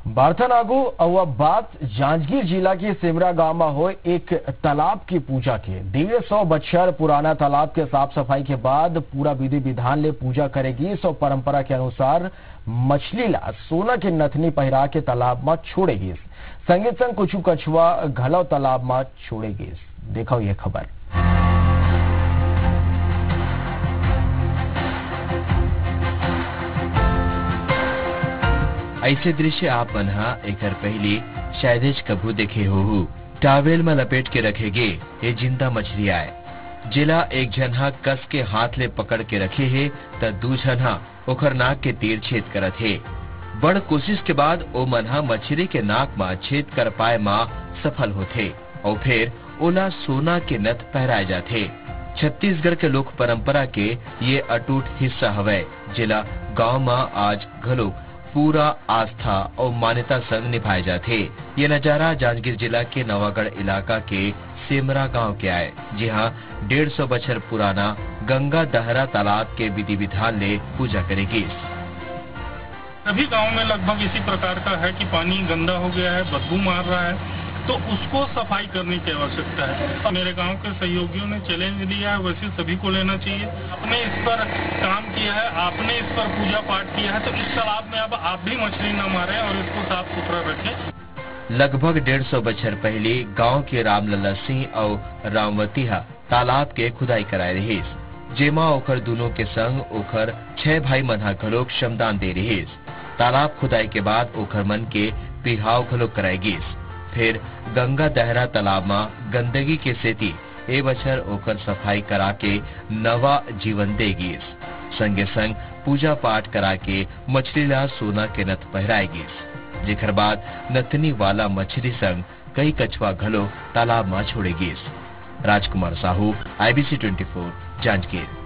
बारथन आगू और बात जांजगीर जिला के सिमरा गांव में हो एक तालाब की पूजा के 150 बछर पुराना तालाब के साफ सफाई के बाद पूरा विधि विधान ले पूजा करेगी। सो परंपरा के अनुसार मछली ला सोना के नथनी पहिरा के तालाब में छोड़ेगी। संगे संग कुछ कछुआ घलो तालाब में छोड़ेगी। देखो ये खबर। ऐसे दृश्य आप मनहा एकर पहले शायद कभू देखे हो। टावेल में लपेट के रखेगे ये जिंदा मछली आए जिला एक झनहा कस के हाथ ले पकड़ के रखे है त दू झनहा ओखर नाक के तीर छेद करत है। बड़ कोशिश के बाद ओ मनहा मछली के नाक में छेद कर पाए मां सफल होते और फिर ओला सोना के नथ पहराए जाते। छत्तीसगढ़ के लोक परंपरा के ये अटूट हिस्सा हवे जिला गांव में आज घलोक पूरा आस्था और मान्यता संग निभाए जाते। ये नजारा जांजगीर जिला के नवागढ़ इलाका के सिमरा गांव के आए, जी हाँ 150 बछर पुराना गंगा दहरा तालाब के विधि विधान ले पूजा करेगी। सभी गांव में लगभग इसी प्रकार का है कि पानी गंदा हो गया है, बदबू मार रहा है, तो उसको सफाई करने की आवश्यकता है। मेरे गांव के सहयोगियों ने चैलेंज लिया है, वैसे सभी को लेना चाहिए। आपने इस पर काम किया है, आपने इस पर पूजा पाठ किया है, तो इस तालाब में अब आप भी मछली न मारें और इसको साफ सुथरा रखें। लगभग 150 बछर पहले गांव के रामलला सिंह और रामवती तालाब के खुदाई कराए रही, जेमा ओखर दोनों के संग ओखर 6 भाई मनहा घलोक श्रमदान दे रही। तालाब खुदाई के बाद ओखर मन के पिहाव घलोक कराएगी। फिर गंगा दहरा तालाब में गंदगी के सेती ए बछर ओकर सफाई करा के नवा जीवन देगी। संगे संग पूजा पाठ करा के मछली ला सोना के नथ पहराएगी, जेकर बाद नथनी वाला मछली संग कई कछुआ घलो तालाब में छोड़ेगी। राजकुमार साहू, IBC 24, जांजगीर।